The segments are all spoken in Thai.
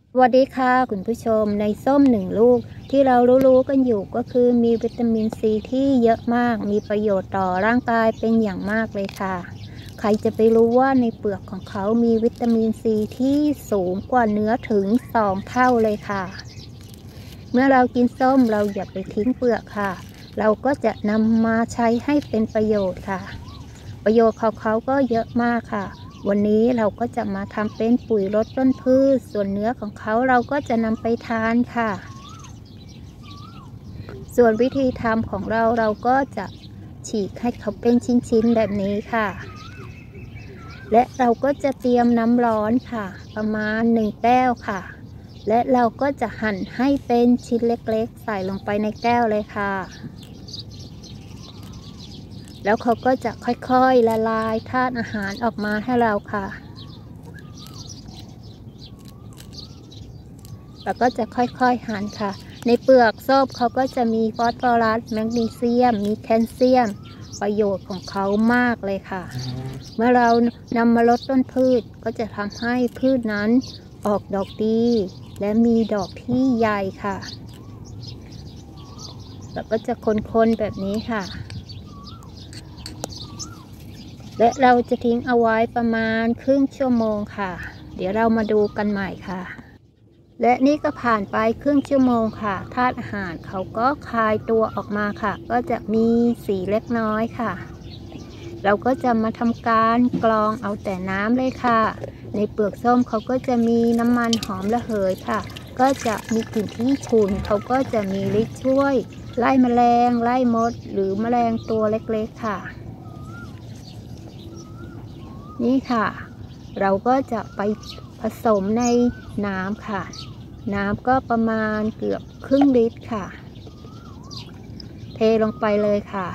สวัสดีค่ะคุณผู้ชมในส้ม1 ลูกที่เรารู้กันอยู่ก็คือมีวิตามินซีที่เยอะมากมีประโยชน์ต่อร่างกายเป็นอย่างมากเลยค่ะใครจะไปรู้ว่าในเปลือกของเขามีวิตามินซีที่สูงกว่าเนื้อถึง2 เท่าเลยค่ะเมื่อเรากินส้มเราอย่าไปทิ้งเปลือกค่ะเราก็จะนำมาใช้ให้เป็นประโยชน์ค่ะประโยชน์ของเขาก็เยอะมากค่ะวันนี้เราก็จะมาทำเป็นปุ๋ยลดต้นพืชส่วนเนื้อของเขาเราก็จะนำไปทานค่ะส่วนวิธีทำของเราก็จะฉีกให้เขาเป็นชิ้นๆแบบนี้ค่ะและเราก็จะเตรียมน้ำร้อนค่ะประมาณ1 แก้วค่ะและเราก็จะหั่นให้เป็นชิ้นเล็กๆใส่ลงไปในแก้วเลยค่ะแล้วเขาก็จะค่อยๆละลายธาตุอาหารออกมาให้เราค่ะแล้วก็จะค่อยๆหั่นค่ะในเปลือกส้มเขาก็จะมีฟอสฟอรัสแมกนีเซียมมีแคลเซียมประโยชน์ของเขามากเลยค่ะเมื่อเรานำมาลดต้นพืชก็จะทำให้พืชนั้นออกดอกดีและมีดอกที่ใหญ่ค่ะแล้วก็จะคนๆแบบนี้ค่ะและเราจะทิ้งเอาไว้ประมาณครึ่งชั่วโมงค่ะเดี๋ยวเรามาดูกันใหม่ค่ะและนี่ก็ผ่านไปครึ่งชั่วโมงค่ะธาตุอาหารเขาก็คลายตัวออกมาค่ะก็จะมีสีเล็กน้อยค่ะเราก็จะมาทำการกรองเอาแต่น้ำเลยค่ะในเปลือกส้มเขาก็จะมีน้ำมันหอมระเหยค่ะก็จะมีกลิ่นที่ฉุนเขาก็จะมีฤทธิ์ช่วยไล่แมลงไล่มดหรือแมลงตัวเล็กๆค่ะนี่ค่ะเราก็จะไปผสมในน้ำค่ะน้ำก็ประมาณเกือบครึ่งลิตรค่ะเทลงไปเลยค่ะ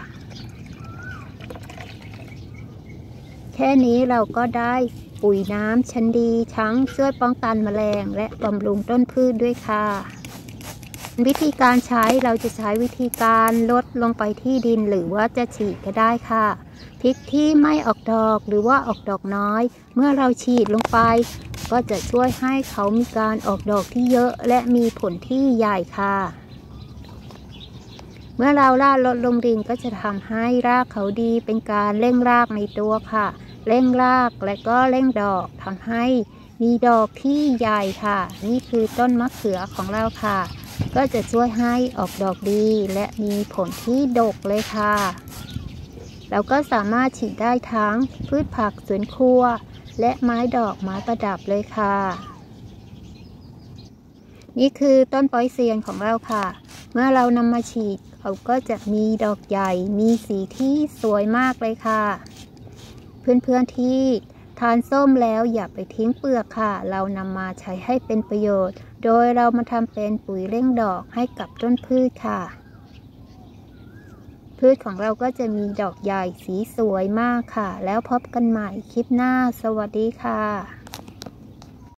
แค่นี้เราก็ได้ปุ๋ยน้ำชั้นดีทั้งช่วยป้องกันแมลงและบำรุงต้นพืชด้วยค่ะวิธีการใช้เราจะใช้วิธีการลดลงไปที่ดินหรือว่าจะฉีดก็ได้ค่ะพริกที่ไม่ออกดอกหรือว่าออกดอกน้อยเมื่อเราฉีดลงไปก็จะช่วยให้เขามีการออกดอกที่เยอะและมีผลที่ใหญ่ค่ะเมื่อเราลาดลดลงดินก็จะทำให้รากเขาดีเป็นการเร่งรากในตัวค่ะเร่งรากและก็เร่งดอกทำให้มีดอกที่ใหญ่ค่ะนี่คือต้นมะเขือของเราค่ะก็จะช่วยให้ออกดอกดีและมีผลที่ดกเลยค่ะเราก็สามารถฉีดได้ทั้งพืชผักสวนครัวและไม้ดอกไม้ประดับเลยค่ะนี่คือต้นปอยเซียนของเราค่ะเมื่อเรานำมาฉีดเขาก็จะมีดอกใหญ่มีสีที่สวยมากเลยค่ะเพื่อนๆที่ทานส้มแล้วอย่าไปทิ้งเปลือกค่ะเรานำมาใช้ให้เป็นประโยชน์โดยเรามาทำเป็นปุ๋ยเร่งดอกให้กับต้นพืชค่ะพืชของเราก็จะมีดอกใหญ่สีสวยมากค่ะแล้วพบกันใหม่คลิปหน้าสวัสดีค่ะ